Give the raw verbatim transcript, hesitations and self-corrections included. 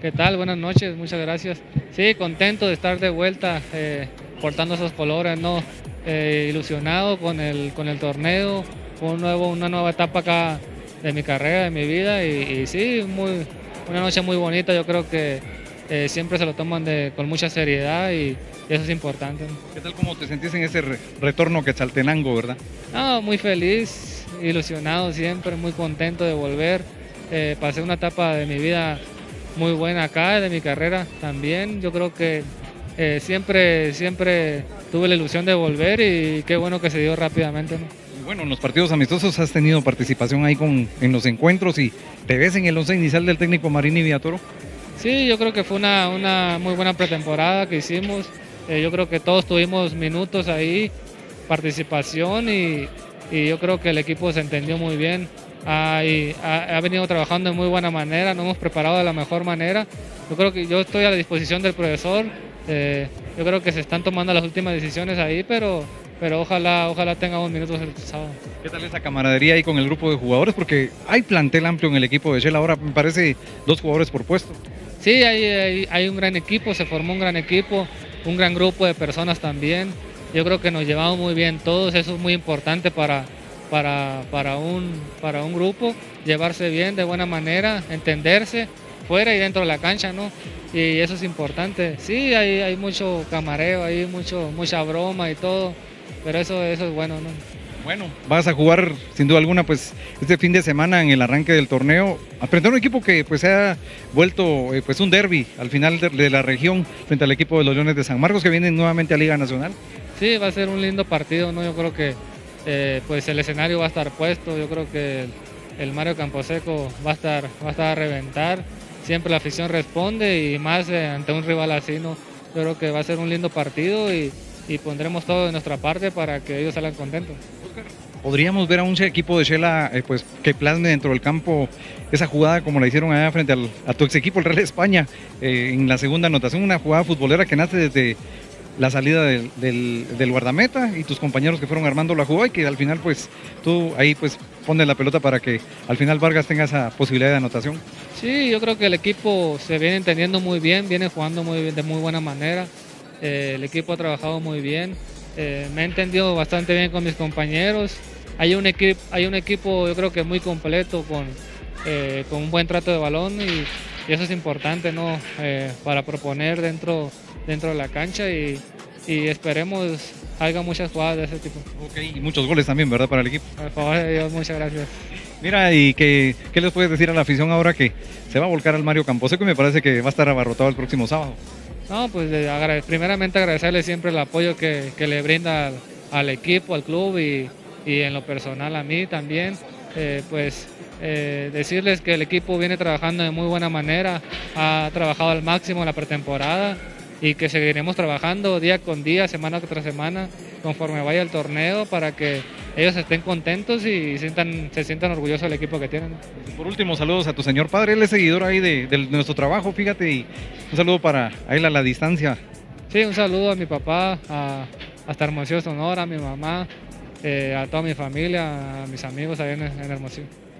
¿Qué tal? Buenas noches, muchas gracias. Sí, contento de estar de vuelta eh, portando esos colores, ¿no? Eh, ilusionado con el, con el torneo, con un nuevo, una nueva etapa acá de mi carrera, de mi vida y, y sí, muy, una noche muy bonita. Yo creo que eh, siempre se lo toman de, con mucha seriedad y, y eso es importante, ¿no? ¿Qué tal cómo te sentís en ese re retorno a Quetzaltenango, verdad? No, muy feliz, ilusionado siempre, muy contento de volver. Eh, pasé una etapa de mi vida muy buena acá, de mi carrera también. Yo creo que eh, siempre, siempre tuve la ilusión de volver y qué bueno que se dio rápidamente, ¿no? Y bueno, en los partidos amistosos has tenido participación ahí con, en los encuentros y te ves en el once inicial del técnico Marini Villatoro. Sí, yo creo que fue una, una muy buena pretemporada que hicimos. Eh, yo creo que todos tuvimos minutos ahí, participación y, y yo creo que el equipo se entendió muy bien. Ha, y ha, ha venido trabajando de muy buena manera, nos hemos preparado de la mejor manera. Yo creo que yo estoy a la disposición del profesor. Eh, yo creo que se están tomando las últimas decisiones ahí, pero, pero ojalá, ojalá tengamos minutos el sábado. ¿Qué tal esa camaradería ahí con el grupo de jugadores? Porque hay plantel amplio en el equipo de Shell, ahora me parece dos jugadores por puesto. Sí, hay, hay, hay un gran equipo, se formó un gran equipo, un gran grupo de personas también. Yo creo que nos llevamos muy bien todos, eso es muy importante para, para, para, un, para un grupo, llevarse bien de buena manera, entenderse fuera y dentro de la cancha, ¿no? Y eso es importante. Sí, hay, hay mucho camareo, hay mucho, mucha broma y todo, pero eso, eso es bueno, ¿no? Bueno, vas a jugar sin duda alguna pues este fin de semana en el arranque del torneo, a frente a un equipo que pues se ha vuelto eh, pues un derbi al final de, de la región frente al equipo de los Leones de San Marcos que vienen nuevamente a Liga Nacional. Sí, va a ser un lindo partido, ¿no? Yo creo que eh, pues el escenario va a estar puesto, yo creo que el, el Mario Camposeco va a estar, va a estar a reventar, siempre la afición responde y más eh, ante un rival así, ¿no? Yo creo que va a ser un lindo partido y, y pondremos todo de nuestra parte para que ellos salgan contentos. Podríamos ver a un equipo de Shela eh, pues, que plasme dentro del campo esa jugada como la hicieron allá frente al, a tu ex equipo, el Real España, eh, en la segunda anotación, una jugada futbolera que nace desde la salida del, del, del guardameta y tus compañeros que fueron armando la jugada y que al final pues tú ahí pues pones la pelota para que al final Vargas tenga esa posibilidad de anotación. Sí, yo creo que el equipo se viene entendiendo muy bien, viene jugando muy bien, de muy buena manera, eh, el equipo ha trabajado muy bien, eh, me he entendido bastante bien con mis compañeros. Hay un, equipo, hay un equipo yo creo que muy completo con, eh, con un buen trato de balón y, y eso es importante, ¿no? Eh, para proponer dentro, dentro de la cancha y, y esperemos haya muchas jugadas de ese tipo. Ok, y muchos goles también, ¿verdad? Para el equipo. Por favor de Dios, muchas gracias. Mira, y que, ¿qué les puedes decir a la afición ahora que se va a volcar al Mario Camposeco y me parece que va a estar abarrotado el próximo sábado? No, pues de, agrade, primeramente agradecerle siempre el apoyo que, que le brinda al, al equipo, al club y y en lo personal a mí también, eh, pues eh, decirles que el equipo viene trabajando de muy buena manera, ha trabajado al máximo en la pretemporada y que seguiremos trabajando día con día, semana tras semana, conforme vaya el torneo para que ellos estén contentos y sientan, se sientan orgullosos del equipo que tienen. Por último, saludos a tu señor padre, él es seguidor ahí de, de nuestro trabajo, fíjate, y un saludo para él a la distancia. Sí, un saludo a mi papá, a, hasta Hermosillo, Sonora, a mi mamá, Eh, a toda mi familia, a mis amigos allá en, en Hermosillo.